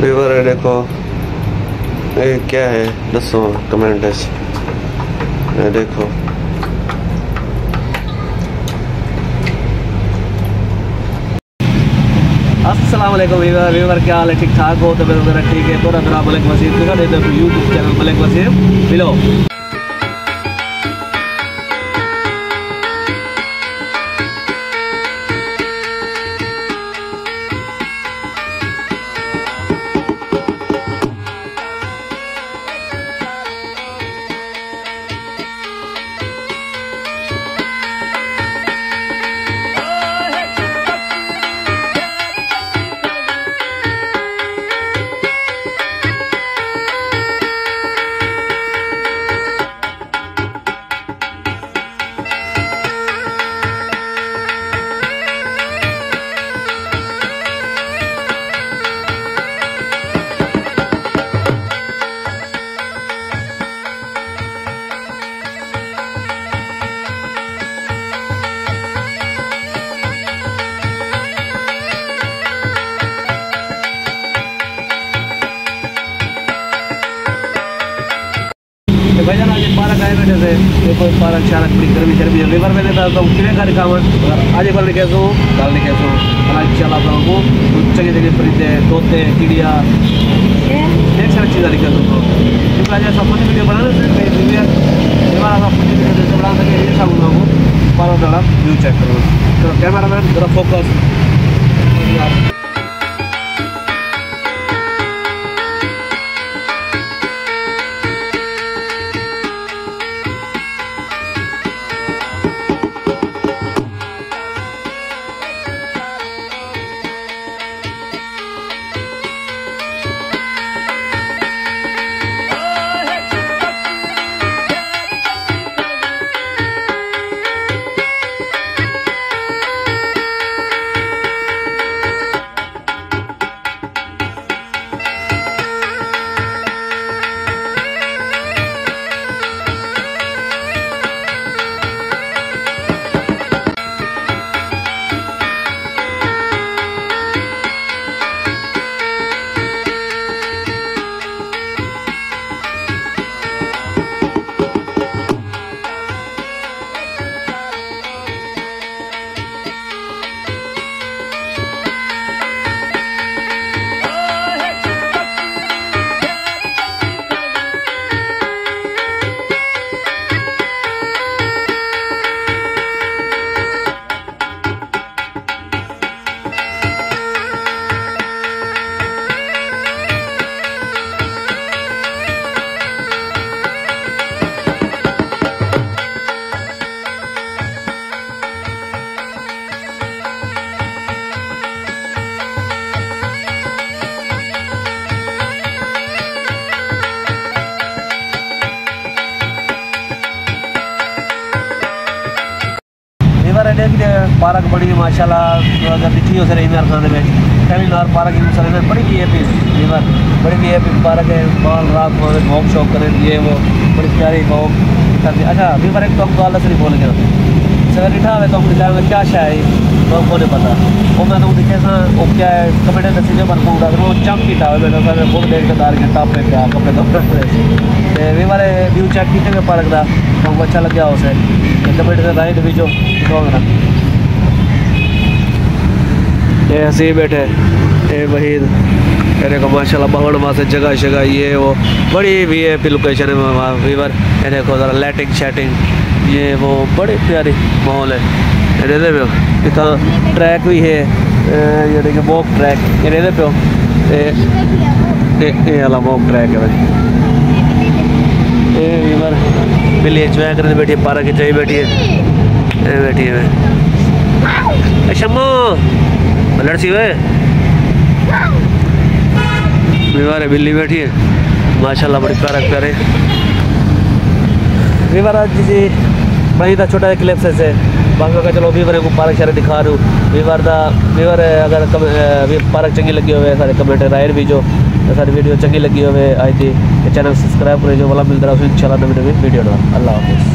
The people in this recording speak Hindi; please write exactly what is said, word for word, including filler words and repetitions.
व्यूवर है देखो, ये क्या है दसो कमेंट है देखो। अस्सलाम वालेकुम व्यूवर व्यूवर क्या हाल है, ठीक ठाक हो? तो मेरा ठीक है। तो मेरा मलिक वसीम यूट्यूब चैनल मलिक वसीम मिलो। भाईजान आज पार्क आए बैठे थे, देखो पार्क शारक बड़ी गर्मी शर्मी है। वीवर मैंने तो कितने का दिखावा आज एक बार नहीं कैसे कल नहीं कैसे आज चला आपको जगह जगह परिंदे तोते चिड़िया ढेर सारी चीज़ें दिखा दो। क्योंकि आज सब कुछ वीडियो बनाने से सब कुछ वीडियो बना सके ये सब आपको पार्क वाला व्यू चेक करो। तो कैमरा मैन जरा फोकस। पार्क बड़ी माशाल्लाह अगर दिखी हो सर इमरान खान में टेलीनार पार्क में बड़ी भी है वीवर बड़ी भी है पार्क है। बाल रात को वॉक शॉक करें ये वो बड़ी प्यारी वॉक करती। अच्छा वीवर एक तो हम गाल सरी बोल गया सर लिखा है तो हम दिखाएंगे क्या शा है तो हमको नहीं पता वो मैं तो दिखे था वो क्या है कपड़े दसी जो पर वो चमकी था बेटा सर बहुत देर के दार के टाप पे क्या कपड़े तो वीवर व्यू चेक किए पार्क का तो हमको अच्छा लग गया उसे कपड़े से राइट भी जो दिखाओगे ये हंसी बैठे ये वहीद कहने को माशाल्लाह बहुत वहाँ से जगह जगह ये वो बड़ी वी आई पी लोकेशन है वहाँ वीवर ये देखो ज़रा लाइटिंग शैटिंग ये वो बड़ी प्यारी माहौल है। ये पे इतना ट्रैक भी है ये देखिए वॉक ट्रैक ये रेदे पे ये वाला वॉक ट्रैक है भाई। ये वीवर बिल्ली एंजॉय करने बैठी है पार्क की चाहिए बैठी है बैठी है शम्मो लड़सी वे वीवर बिल्ली बैठी है माशाल्लाह बड़ी प्यारा प्यारे वीवर आज जी बड़ी था छोटा क्लिप से बाकी का चलो वीवर को पार्क शहर दिखा रहा हूँ वीवर का वीवर अगर पार्क चंगी लगी हुए सारे कमेंट रायर भी जो सारी वीडियो चंगी लगी हुए आई थी चैनल सब्सक्राइब करे जो वाला मिलता रहा इंशाल्लाह नवी नवी वीडियो ना। अल्लाह हाफिज़।